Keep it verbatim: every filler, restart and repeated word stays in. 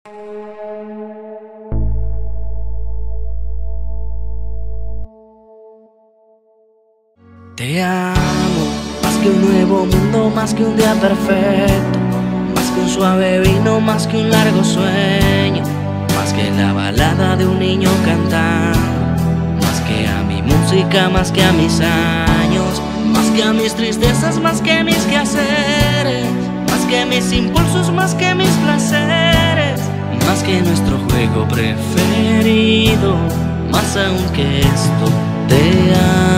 Te amo, más que un nuevo mundo, más que un día perfecto, más que un suave vino, más que un largo sueño, más que la balada de un niño cantando, más que a mi música, más que a mis años, más que a mis tristezas, más que a mis quehaceres, más que mis impulsos, más que mis placeres, más que nuestro juego preferido, más aún que esto. Te amo.